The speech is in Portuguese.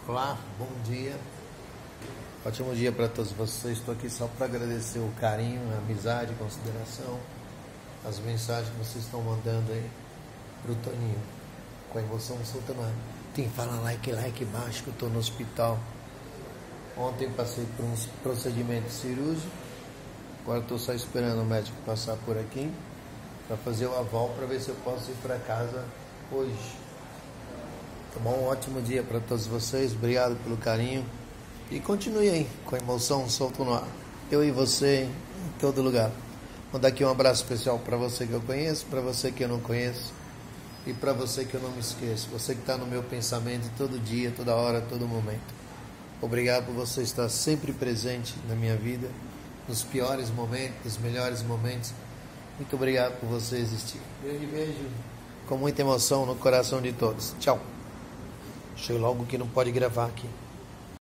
Olá, bom dia. Ótimo dia para todos vocês. Estou aqui só para agradecer o carinho, a amizade, a consideração, as mensagens que vocês estão mandando aí pro Toninho. Com a emoção solta no ar. Tem fala like baixo que eu estou no hospital. Ontem passei por um procedimento cirúrgico. Agora estou só esperando o médico passar por aqui para fazer o aval para ver se eu posso ir para casa hoje. Tá bom? Um ótimo dia para todos vocês. Obrigado pelo carinho. E continue aí com a emoção solto no ar. Eu e você em todo lugar. Vou dar aqui um abraço especial para você que eu conheço, para você que eu não conheço e para você que eu não me esqueço. Você que está no meu pensamento todo dia, toda hora, todo momento. Obrigado por você estar sempre presente na minha vida, nos piores momentos, nos melhores momentos. Muito obrigado por você existir. Grande beijo com muita emoção no coração de todos. Tchau. Chego logo que não pode gravar aqui.